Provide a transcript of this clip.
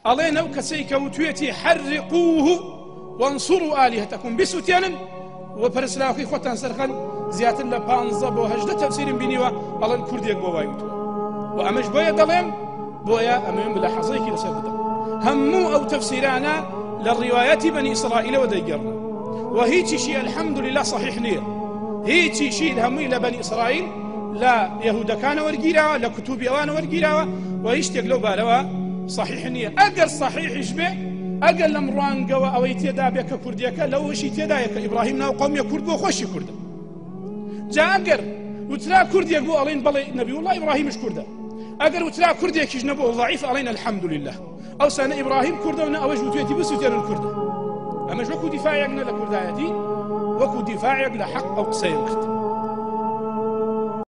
ئەڵێن ئەو کەسەی کەوتوێتی حەرقوه وانصروا آلهتكم بسوتيانا وبرسلاوكي خوتان سرخن زياتر ل 15 بۆ 18 تفسير بينيوا ئەڵێن کوردێک بۆ وای وتووە و ئەمەش بۆیە دەڵێم بۆیە ئەمەم ملاحظەیەکی لەسەر بدەم هەموو ئەو تفسیرانە لە ڕیوایەتی بەنی ئیسرائیلەوە دەیگەڕن و هیچیشی الحمد لله صحیح نییە هیچیشی هەمووی لە بەنی ئیسرائیل لە یەهودەکانە وەرگیراوە لە کتوبی ئەوانە وەرگیراوە و هیچ شتێک لەو بارەوە صحیح نییە ئەگەر صحیحش بێ ئەگەر لەم ڕوانگەوە ئەوەی تێدا بێ کە کوردیەکە لەوەشی تێدایە کە ئیبراهیم ناو قەومیە کورد بۆ خۆشی کوردە جا ئەگەر وترا کوردێک بوو ئەڵێن بەڵێ نەبی وڵڵا ئیبراهیمش کوردە ئەگەر وترا کوردێکیش نەبوو ضعیف ئەڵێن الحەمد لله ئەو سانە ئیبراهیم کوردە و نە ئەوەش وتوێتی بسووتێنن کوردە ئەمەش وەکو دیفاعێک نە لە کوردایەتی وەکو دیفاعێک لە حەق ئەو قسەیە کرد